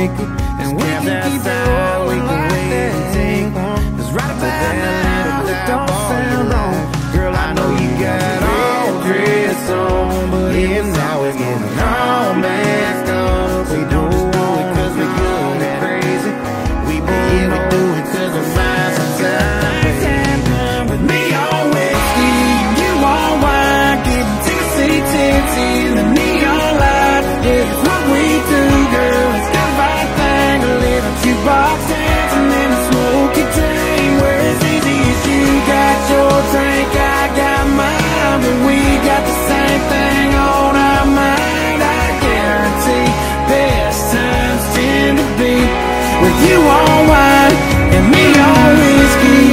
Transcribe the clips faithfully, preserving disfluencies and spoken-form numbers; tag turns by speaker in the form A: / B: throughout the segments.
A: make it. And we can keep it rolling like that. Cause right about now it don't sound wrong. Girl, I know you got all dress on, but even now it's getting all masked up. We don't do it cause we're good and crazy. We be here, we do it cause we're fine sometimes. With me on whiskey, you on wine, getting tipsy, tipsy in the neon light. Yeah, it's what we do, girl. It's the right thing. A little jukebox dancing in a smoky tank, where it's easy as you got your drink, I got mine, but we got the same thing on our mind. I guarantee best times tend to be with you on wine and me on whiskey.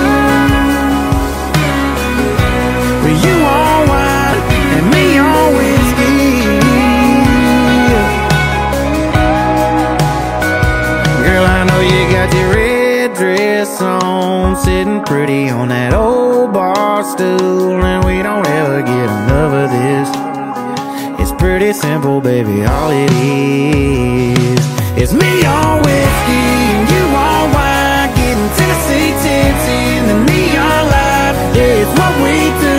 A: With you on wine and me on whiskey. Girl, I know you got your red dress on, sitting pretty on that old bar stool, and we don't ever get enough of this. It's pretty simple, baby, all it is. It's me on whiskey and you on wine, getting Tennessee tipsy in the neon light. Yeah, it's what we do.